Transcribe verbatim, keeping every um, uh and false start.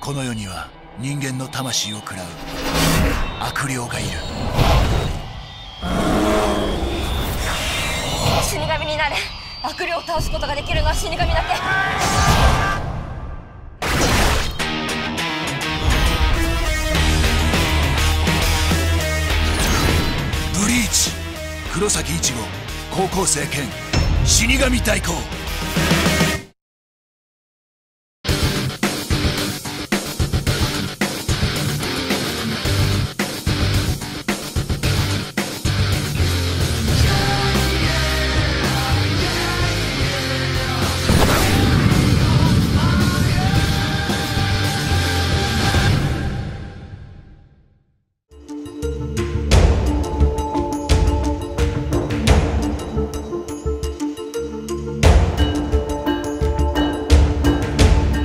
この世には人間の魂を食らう悪霊がいる。 死神になれ。悪霊を倒すことができるのは死神だけ。 ブリーチ、黒崎一護、高校生兼死神代行。